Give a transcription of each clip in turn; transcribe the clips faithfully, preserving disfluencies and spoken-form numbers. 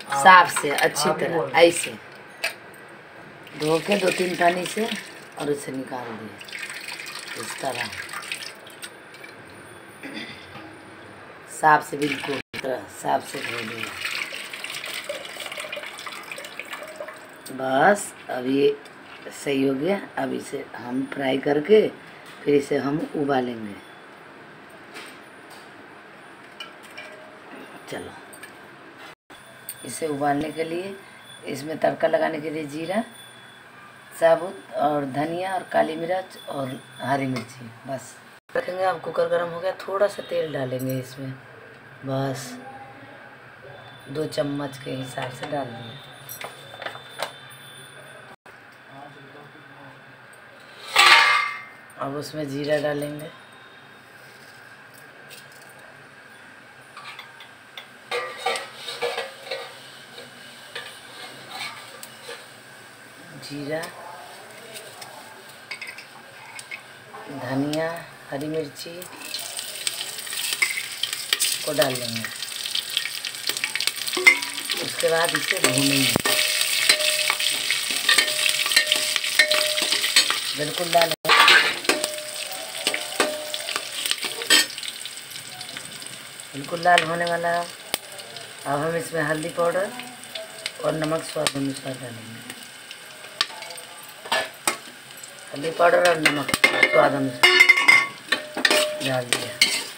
साफ से अच्छी तरह ऐसे धो के दो तीन पानी से और उसे निकाल दिए इस तरह साफ से, बिल्कुल साफ से धो दिए। बस अब ये सही हो गया। अब इसे हम फ्राई करके फिर इसे हम उबालेंगे। चलो, इसे उबालने के लिए इसमें तड़का लगाने के लिए जीरा साबुत और धनिया और काली मिर्च और हरी मिर्ची बस रखेंगे। अब कुकर गर्म हो गया, थोड़ा सा तेल डालेंगे इसमें, बस दो चम्मच के हिसाब से डाल दिए। अब उसमें जीरा डालेंगे, जीरा, धनिया, हरी मिर्ची को डाल लेंगे। उसके बाद इसे भूनेंगे, बिल्कुल लाल बिल्कुल लाल होने वाला है। अब हम इसमें हल्दी पाउडर और नमक स्वाद अनुसार डालेंगे। हल्दी पाउडर और नमक स्वाद अनुसार डाल दिया।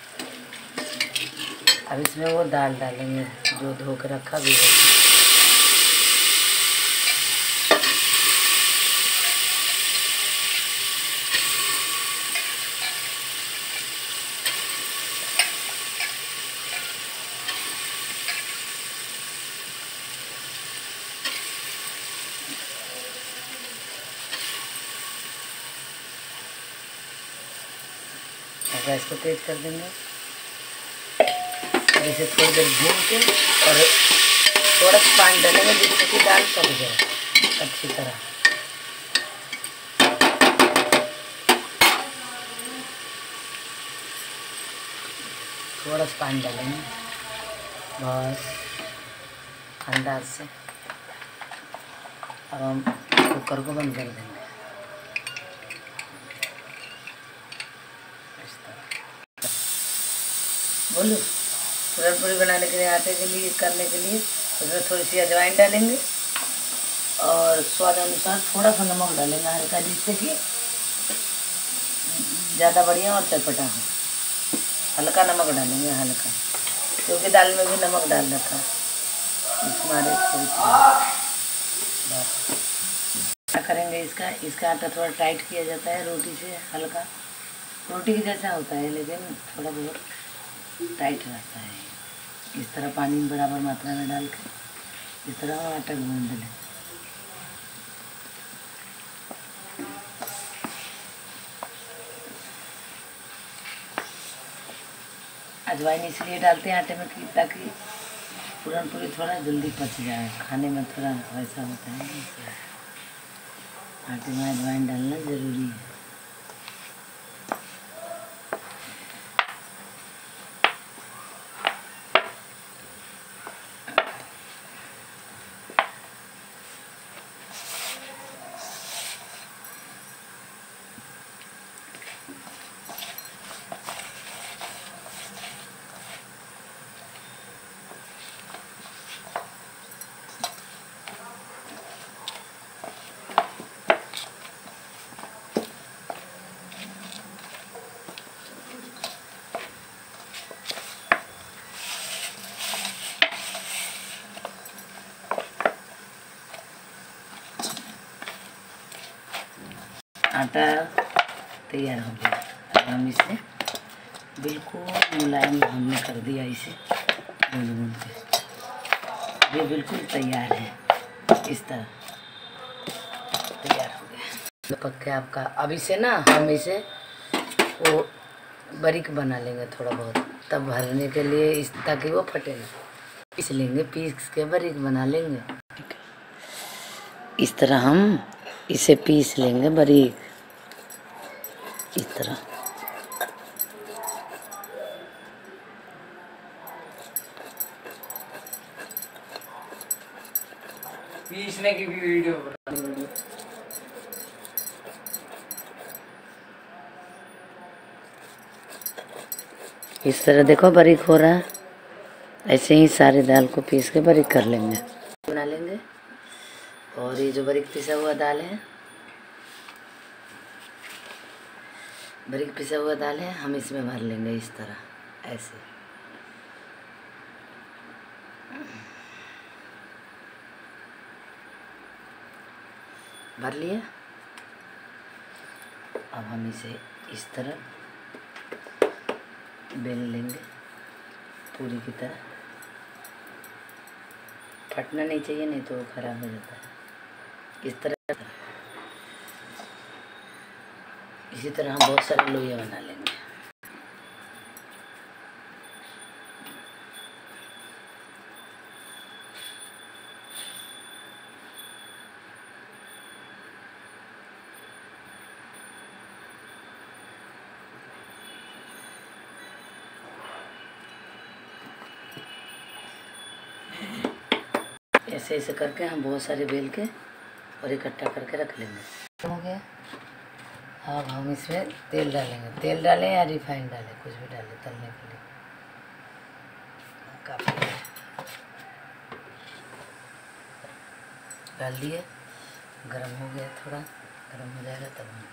अब इसमें वो दाल डालेंगे जो धो कर रखा भी है। गैस को तेज कर देंगे और इसे थोड़ी देर भून के और थोड़ा सा पानी डालेंगे जिससे कि दाल पक जाए अच्छी तरह। थोड़ा सा पानी डालेंगे बस अंदाज से। अब हम कुकर को बंद कर देंगे। बोलो, पूरन पूरी बनाने के लिए आटे के लिए करने के लिए उसमें थोड़ी सी अजवाइन डालेंगे और स्वाद अनुसार थोड़ा सा नमक डालेंगे हल्का, जिससे कि ज़्यादा बढ़िया और चटपटा हो। हल्का नमक डालेंगे, हल्का, क्योंकि दाल में भी नमक डाल रखा इसमारे थोड़ी सी। बस क्या करेंगे, इसका इसका आटा थोड़ा टाइट किया जाता है रोटी से, हल्का रोटी के जैसा होता है लेकिन थोड़ा बहुत टाइट रहता है। इस तरह पानी बराबर मात्रा में डाल के इस तरह आटा गूंद लें। अजवाइन इसलिए डालते हैं आटे में कि ताकि पूरन पूरी थोड़ा जल्दी पच जाए, खाने में थोड़ा वैसा होता है। आटे में अजवाइन डालना ज़रूरी है। आटा तैयार हो गया। अब हम इसे बिल्कुल मुलायम हमने कर दिया, इसे गूंद गूंद के ये बिल्कुल तैयार है। इस तरह तैयार हो गया, पक गया आपका। अब इसे ना हम इसे वो बारीक बना लेंगे थोड़ा बहुत, तब भरने के लिए इस ताकि वो फटे ना। पीस लेंगे, पीस के बारीक बना लेंगे। इस तरह हम इसे पीस लेंगे बारीक, इस तरह। पीसने की भी वीडियो बनानी वीडियो। इस तरह देखो बारीक हो रहा है। ऐसे ही सारे दाल को पीस के बारीक कर लेंगे, बना लेंगे। और ये जो बारीक पिसा हुआ दाल है, बारीक पिसा हुआ दाल है, हम इसमें भर लेंगे इस तरह ऐसे। भर लिया। अब हम इसे इस तरह बेल लेंगे पूरी की तरह। फटना नहीं चाहिए, नहीं तो वो खराब हो जाता है। इस तरह इसी तरह हम बहुत सारे लोइया बना लेंगे। ऐसे ऐसे करके हम बहुत सारे बेल के और इकट्ठा करके रख लेंगे। हो गया। अब हम इसमें तेल डालेंगे। तेल डालें या रिफाइंड डालें, कुछ भी डालें तलने के लिए। काफ़ी डाल दिए। गरम हो गया, थोड़ा गरम हो जाएगा तब हम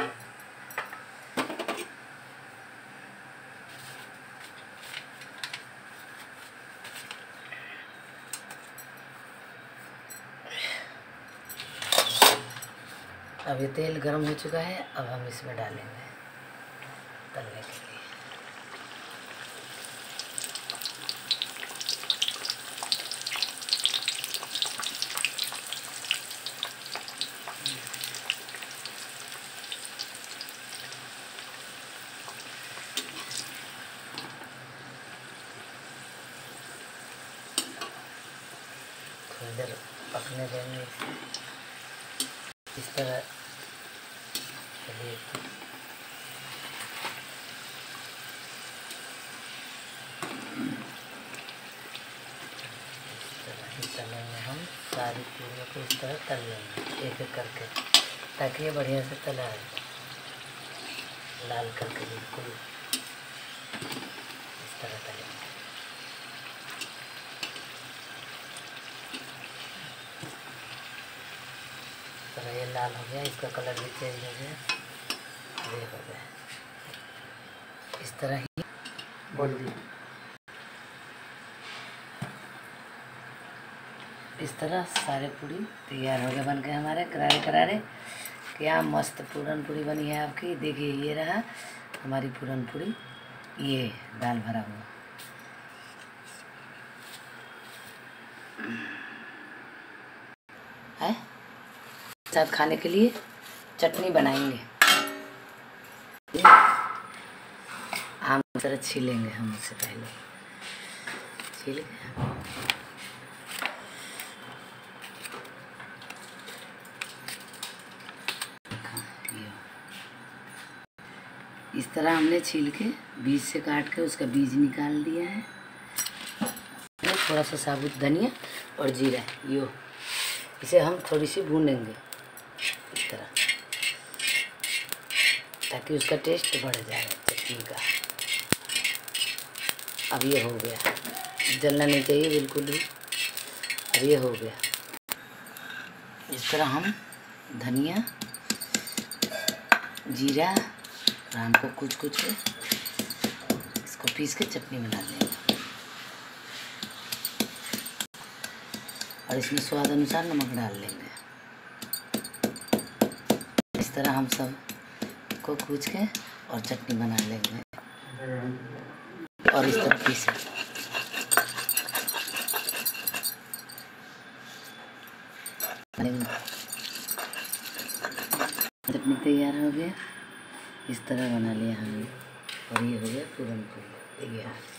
अब ये तेल गरम हो चुका है। अब हम इसमें डालेंगे तलने के लिए। थोड़ी देर पकने देंगे इसे इस तरह। चलिए इस तरह ही तलेंगे हम सारी पूरियों को। इस तरह तल लेंगे एक एक करके, ताकि ये बढ़िया से तला है, लाल करके बिल्कुल इस तरह तलेंगे। तरह ये लाल हो गया, इसका कलर भी चेंज हो गया, ये हो गया। इस तरह ही बोल दी। इस तरह सारे पूरी तैयार हो गए बन के हमारे करारे करारे। क्या मस्त पूरन पूरी बनी है आपकी। देखिए ये रहा हमारी पूरन पूरी, ये दाल भरा हुआ है। साथ खाने के लिए चटनी बनाएंगे। आम की तरह छीलेंगे हम, उससे पहले छील के इस तरह हमने छील के बीज से काट के उसका बीज निकाल दिया है। थोड़ा सा साबुत धनिया और जीरा, यो इसे हम थोड़ी सी भूनेंगे इस तरह, ताकि उसका टेस्ट बढ़ जाए चटनी का। अब ये हो गया, जलना नहीं चाहिए बिल्कुल भी। अब ये हो गया। इस तरह हम धनिया जीरा आम को कुछ कुछ के इसको पीस के चटनी बना लेंगे। और इसमें स्वाद अनुसार नमक डाल लेंगे। इस तरह हम सब को कूच के और चटनी बना लेंगे। और इस तरह पीसे चटनी तैयार हो गया। इस तरह बना लिया हमने और ये हो गया पूरन पूरी तैयार।